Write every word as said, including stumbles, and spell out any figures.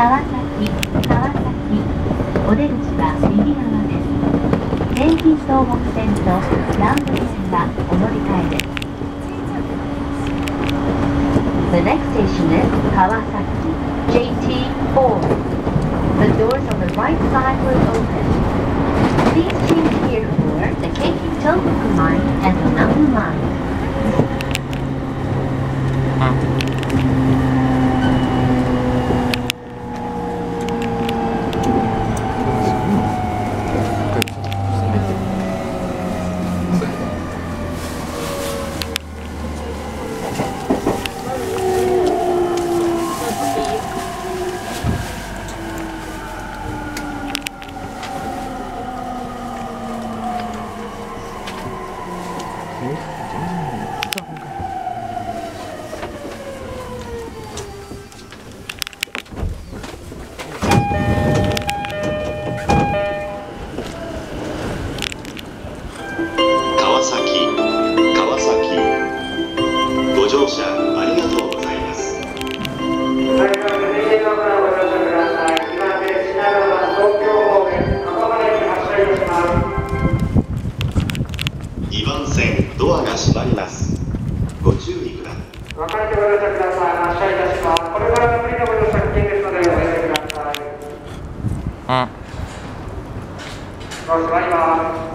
川崎、川崎、お出口は右側です。京浜東北線と南武線はお乗り換えです。The next station is Kawasaki, J T four. The doors on the right side will open. Please change here for the Keiki Tohoku Line and the Nambu Line. 川崎、川崎、ご乗車ありがとうございます。 はい、では続いてのからご乗車ください。にばん線品川東京方面赤羽駅発車いたします。 にばん線ドアが閉まります。ご注意ください。 分かれてご乗車ください。発車いたします。これから無理のご乗車危険ですのでおやめください。 うん。 もう閉まります。